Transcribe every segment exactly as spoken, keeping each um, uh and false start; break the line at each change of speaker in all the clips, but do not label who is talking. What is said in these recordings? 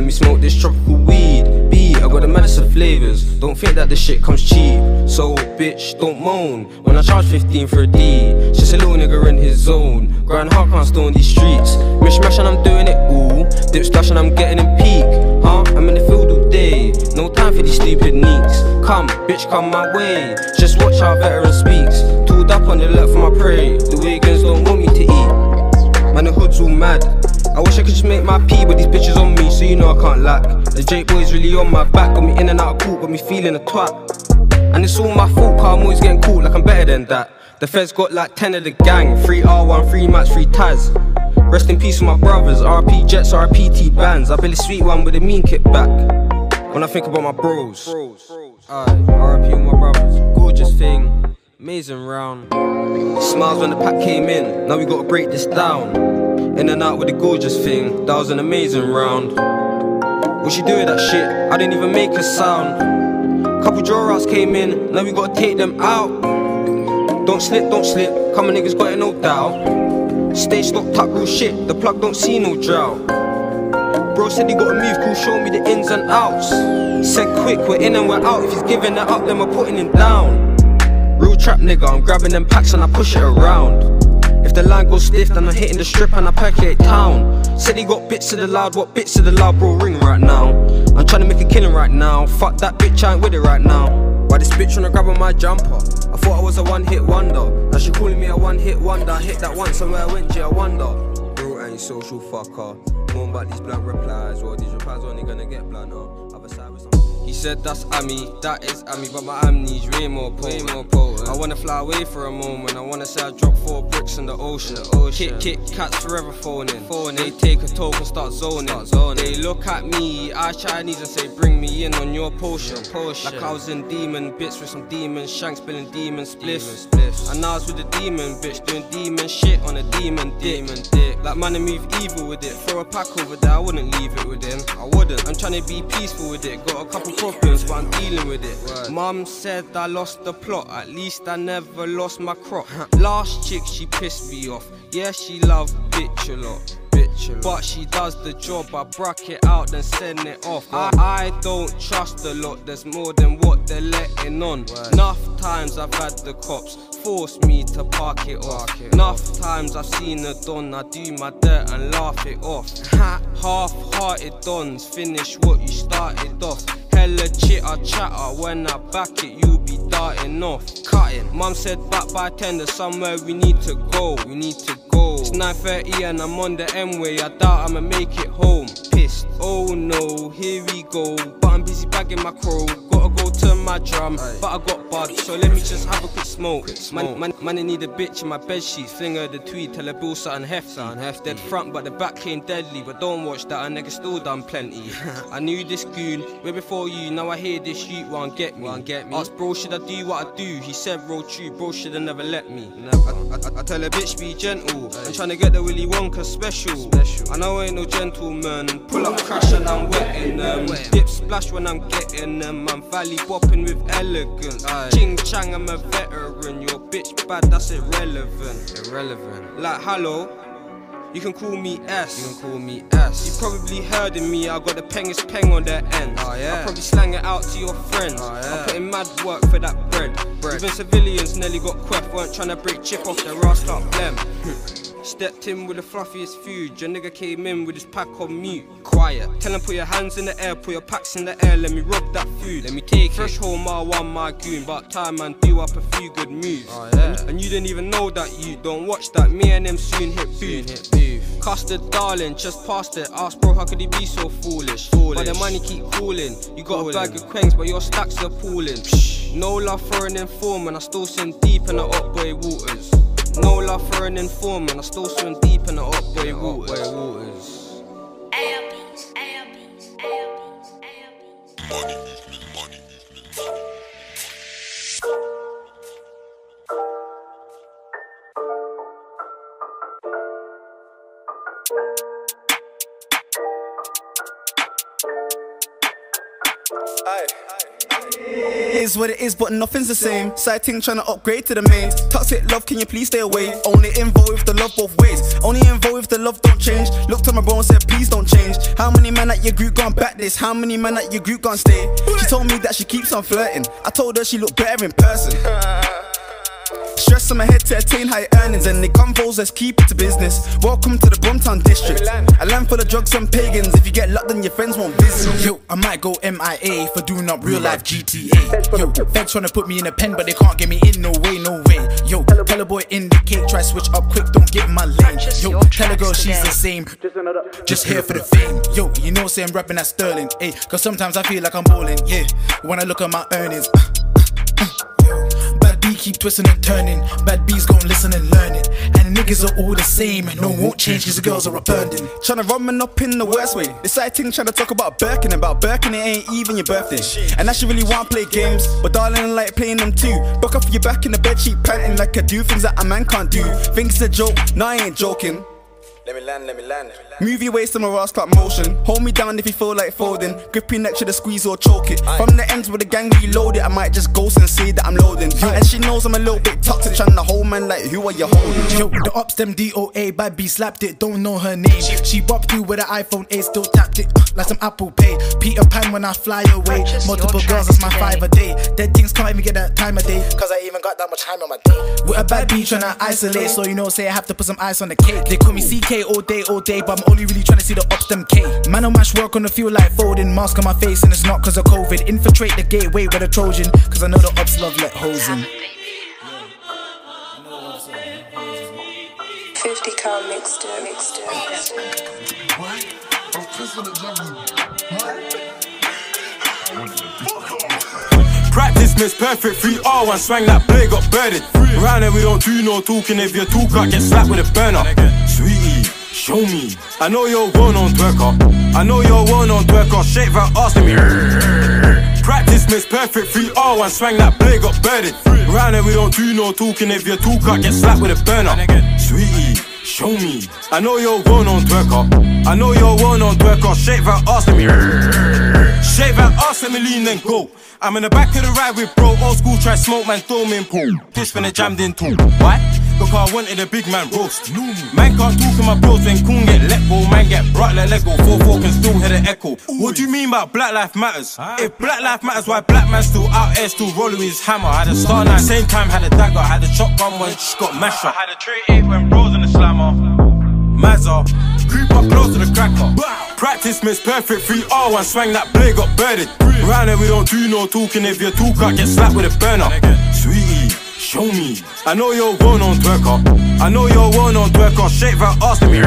me smoke this tropical weed. B, I got the maddest of flavors. Don't think that this shit comes cheap. So bitch, don't moan when I charge fifteen for a D. Just a little nigga in his zone. Grind hard, can't stay on these streets. Mish mash and I'm doing it all. Dip splash and I'm getting in peak. Huh? I'm in the field all day. No time for these stupid neeks. Come, bitch, come my way. Just watch how veteran speaks. Tooled up on the left for my prey. The Wiggins don't want me to eat. Man, the hood's all mad. I wish I could just make my pee, but these bitches on me, so you know I can't lack. The Jake boy's really on my back, got me in and out of court, got me feeling a twat. And it's all my fault, cause I'm always getting caught like I'm better than that. The feds got like ten of the gang, three R one, three Max, three Taz. Rest in peace with my brothers, R P Jets, R P T bands. I built a sweet one with a mean kickback. When I think about my bros, aye, R P with my brothers, gorgeous thing, amazing round. Smiles when the pack came in, now we gotta break this down. In and out with the gorgeous thing, that was an amazing round. What she do with that shit? I didn't even make a sound. Couple draw outs came in, now we gotta take them out. Don't slip, don't slip, come on niggas got it no doubt. Stay stocked up real shit, the plug don't see no drought. Bro said he gotta move, cool, show me the ins and outs. Said quick, we're in and we're out, if he's giving it up then we're putting him down. Real trap nigga, I'm grabbing them packs and I push it around. If the line goes stiff, then I'm hitting the strip and I percolate town. Said he got bits of the loud, what bits of the loud, bro, ring right now. I'm trying to make a killing right now, fuck that bitch, I ain't with it right now. Why this bitch wanna grab on my jumper? I thought I was a one-hit wonder. Now she calling me a one-hit wonder. I hit that once and where I went, yeah, I wonder. Bro ain't social fucker. More about these blunt replies, well these replies only gonna get blunter. Other side with some. He said that's Ami, that is Ami, but my amnesia way more potent. Way more potent. I wanna fly away for a moment, I wanna say I dropped four bricks in the ocean. The ocean. Kick, kick, cats forever phoning. phoning. They take a talk and start zoning. start zoning. They look at me, I Chinese and say bring me in on your potion. potion. Like I was in demon bits with some demon shanks, spilling demon spliffs. Demon spliffs. And I was with a demon bitch, doing demon shit on a demon dick. Demon dick. Like man, I move evil with it. Throw a pack over there, I wouldn't leave it with him. I wouldn't. I'm trying to be peaceful with it. Got a couple problems, but I'm dealing with it. Right. Mum said I lost the plot, at least I never lost my crop. Last chick, she pissed me off. Yeah, she loved bitch a lot. Bitch a lot. But she does the job, I brack it out, then send it off. I, I don't trust a lot, there's more than what they're letting on. Right. Enough times I've had the cops force me to park it off. Park it Enough off. times I've seen a don, I do my dirt and laugh it off. Half-hearted dons, finish what you started off. Hella chitter chatter, when I back it, you be darting off. Cutting. Mum said back by ten, there's somewhere we need to go. We need to go. It's nine thirty and I'm on the M-way, I doubt I'ma make it home. Pissed. Oh no, here we go. But I'm busy bagging my crow. Gotta go to my drum, Aye. but I got bugged, so let me just have a quick smoke. Quick smoke. Man, man, man, I need a bitch in my bedsheet. Fling her the tweed, tell her bill something hefty. Something hefty. Dead front, but the back came deadly. But don't watch that, a nigga still done plenty. I knew this goon way before you, now I hear this shoot one get me. One get me. Asked bro, should I do what I do? He said roll true, bro shoulda never let me. Never. I, I, I tell a bitch be gentle. Aye. I'm trying to get the Willy Wonka special. special. I know I ain't no gentleman. Pull up crash and I'm wetting them. Wet. Dip splash when I'm getting them. I'm valley bopping with elegance. Aye. Ching chang, I'm a veteran. Your bitch bad, that's irrelevant. Irrelevant. Like hello. You can call me S. You can call me S. You probably heard of me, I got the pengest peng on their end. Oh, yeah. I'll probably slang it out to your friends. Oh, yeah. I put in mad work for that bread. bread. Even civilians nearly got queff, weren't trying to break chip off their ass like blem. Stepped in with the fluffiest food, your nigga came in with his pack on mute. Quiet. Tell him put your hands in the air, put your packs in the air, let me rob that food. Let me take Fresh it. Home, my one, my goon, but time man do up a few good moves. Oh, yeah. and, and you didn't even know that you don't watch that, me and them soon hit booth. Custard darling, just past it, ask bro how could he be so foolish? foolish. But the money keep cooling, you got cooling. a bag of quengs but your stacks are pooling. Psh. No love for an informant, I still swim deep in the up boy waters. No love for an informant, I still swim deep in the up boy waters. waters.
A L Bs, A L Bs, A L Bs, A L Bs. Money movement, money movement, money.
Aye. is what it is, but nothing's the same. Side ting trying to upgrade to the main. Toxic love, can you please stay away? Only involved with the love both ways. Only involved if the love don't change. Looked at my bro and said please don't change. How many men at your group gone back this? How many men at your group gone stay? She told me that she keeps on flirting. I told her she looked better in person. Stress on my head to attain high earnings, and the convos, let's keep it to business. Welcome to the Brumtown district, a land full of drugs and pagans. If you get locked then your friends won't visit.
Yo, I might go M I A for doing up real life G T A. Yo, feds tryna put me in a pen but they can't get me in, no way, no way. Yo, tell a boy indicate, try switch up quick, don't get in my lane. Yo, tell a girl she's the same, just here for the fame. Yo, you know say I'm rapping that Sterling, ayy, cause sometimes I feel like I'm balling, yeah, when I look at my earnings. uh, uh, uh. Bad B keep twisting and turning. Bad B's gon' listen and learn it. And the niggas are all the same. No, won't change cause the girls are a burden.
Tryna run man up in the worst way. The side ting tryna talk about Birkin. About Birkin, it ain't even your birthday. And I should really want to play games, but darling, I like playing them too. Buck off your back in the bed sheet panting like I do things that a man can't do. Think it's a joke, no I ain't joking. Let me land, let me land. Move your waist to my ass clock motion. Hold me down if you feel like folding. Grip your neck, should I squeeze or choke it. From the ends with the gang reload it, I might just ghost and say that I'm loading. And she knows I'm a little bit toxic, trying to hold man like who are you holding?
Yo, the ops them D O A, bad B slapped it, don't know her name. She bopped through with an iPhone eight, still tapped it uh, like some Apple Pay. Peter Pan when I fly away. Multiple girls, that's my five a day. Dead things can't even get that time of day, cause I even got that much time on my day. With a bad B trying to isolate, so you know say I have to put some ice on the cake. They call me C K all day, all day, but I'm only really trying to see the ops them K. Man on mash work on the field like folding. Mask on my face and it's not cause of COVID. Infiltrate the gateway with a Trojan, cause I know the ops love let hoes in.
fifty cal mixed it, mixed it, mixed it.
What? I was pissing the jungle.
Practice makes perfect, three R one swang that blade got birded. Round here we don't do no talking, if you talk I get slapped with a burner. Sweetie, show me. I know you're one on twerker. I know you're one on twerker. Shake that ass to me. Practice makes perfect, three R one swang that blade got birded. Round here we don't do no talking, if you talk I get slapped with a burner. Sweetie, show me. I know you're one on twerker. I know you're one on twerker. Shake that ass to me. Shake that ass, let me lean then go. I'm in the back of the ride with bro. Old school try smoke man, throw me in pool. Piss when it jammed in too. Why? Because I wanted a big man roast. Man can't talk to my bros when coon get let go. Man get brought like Lego. four four can still hear the echo. What do you mean about Black Life Matters? If Black Life Matters, why black man still out there still rolling with his hammer? Had a star nine, same time had a dagger. Had a shotgun when she got mashed up. Had a tray eight when bros in the slammer. Mazza, creep up close to the cracker. Practice makes perfect, three R one swang that blade got birded. Round here we don't do no talking, if you talk I get slapped with a burner. Sweetie, show me. I know you're one on twerker. I know you're one on twerker. Shake that ass to me.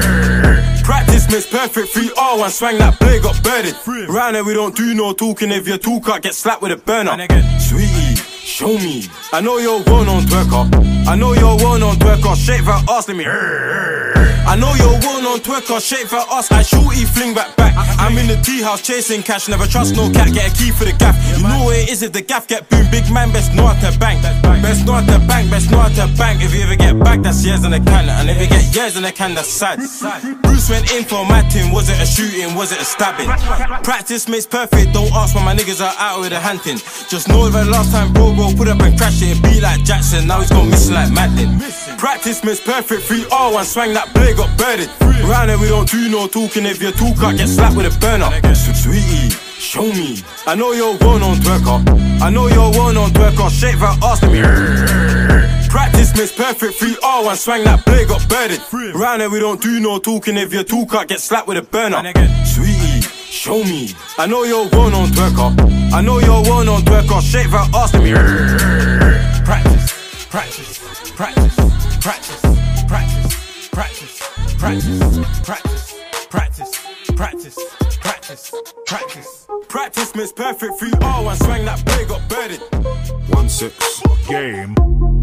Practice makes perfect, three R one swang that blade got birded. Round here we don't do no talking, if you talk I get slapped with a burner. Sweetie, show me. I know you're one on twerker. I know you're one on twerker. Shake that ass to me. I know you're one on twerker. Shake that ass. I shorty fling back back. I'm in the tea house chasing cash. Never trust no cat. Get a key for the gaff. You know what it is if the gaff get boom. Big man best know how to bank. Best know how to bank. Best know how to bank. If you ever get back, that's years in the can. And if you get years in the can, that's sad. Bruce went in for my team. Was it a shooting? Was it a stabbing? Practice makes perfect. Don't ask when my niggas are out with a hunting. Just know that last time bro bro put up and crash it. Be like Jackson. Now he's gone missing like Madden. Practice makes perfect. three R one swang that blade got birded. Round here we don't do no talking, if you talk I get slapped with a burner. Sweetie, show me. I know you're one on twerker. I know you're one on twerker. Shake that ass to me. Practice makes perfect, three R one swang that blade got birded. Round here we don't do no talking, if you talk I get slapped with a burner. Sweetie, show me. I know you're one on twerker. I know you're one on twerker. Shake that ass to me. Practice, practice, practice, practice, practice. Practice, practice, practice, practice, practice, practice, practice. Practice makes perfect, three R one swang that blade got birded.
One six game.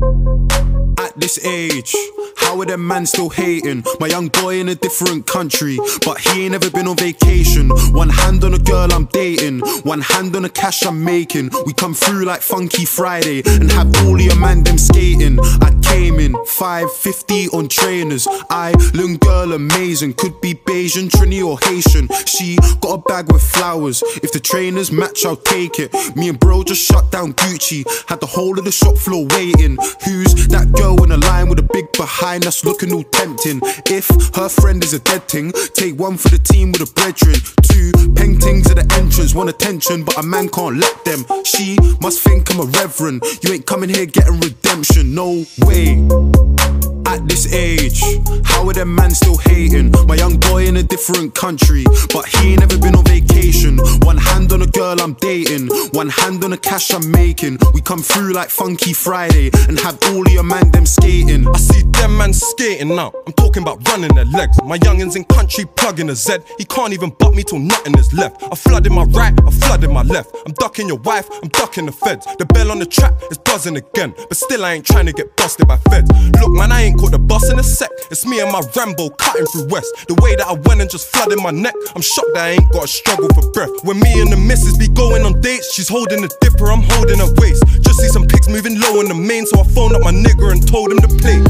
At this age, how are them man still hating? My young boy in a different country, but he ain't ever been on vacation. One hand on a girl girl I'm dating, one hand on the cash I'm making. We come through like Funky Friday and have all of your man them skating. I came in five fifty on trainers. Island girl amazing, could be Bayesian, Trini or Haitian. She got a bag with flowers, if the trainers match I'll take it. Me and bro just shut down Gucci, had the whole of the shop floor waiting. Who's that girl in a line with a big behind us looking all tempting? If her friend is a dead thing, take one for the team with a brethren. Two paintings at the entrance, want attention but a man can't let them. She must think I'm a reverend, you ain't coming here getting redemption, no way. At this age, how are them man still hating? My young boy in a different country, but he ain't never been on vacation. One hand on a girl I'm dating, one hand on the cash I'm making. We come through like Funky Friday and have all of your man them skating.
I see them man skating now, I'm talking about running their legs. My youngins in country plugging a Z, he can't even butt me till nothing is left. I flooded my right, I flooded my left. I'm ducking your wife, I'm ducking the feds. The bell on the trap is buzzing again, but still I ain't trying to get busted by feds. Look man, I ain't caught the bus in a sec, it's me and my Rambo cutting through West. The way that I went and just flooded my neck, I'm shocked that I ain't got to struggle for breath. When me and the missus be going on dates, she's holding the dipper, I'm holding her waist. Just see some pics moving low in the main, so I phoned up my nigga and told him to play.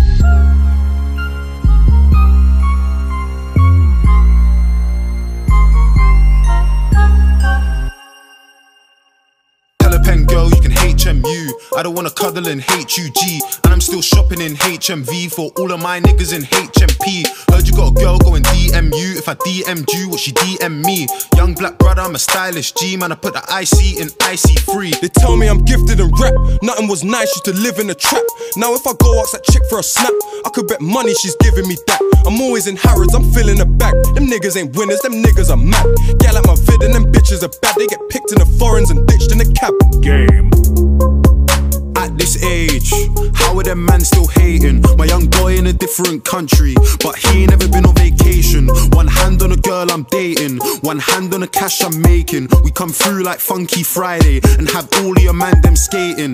Pen girl, you can H M U. I don't wanna cuddle in H U G, and I'm still shopping in H M V for all of my niggas in H M P. Heard you got a girl going D M you. If I D M'd you, what she D M me? Young black brother, I'm a stylish G, man. I put the I C in icy free.
They tell me I'm gifted in rap, nothing was nice, used to live in a trap. Now if I go ask that chick for a snap, I could bet money she's giving me that. I'm always in Harrods, I'm filling the bag. Them niggas ain't winners, them niggas are mad. Gal like my vid and them bitches are bad. They get picked in the foreigns and ditched in the cab.
Game. At this age, how are them man still hating? My young boy in a different country, but he ain't never been on vacation. One hand on a girl I'm dating, one hand on the cash I'm making. We come through like Funky Friday and have all of your man them skating.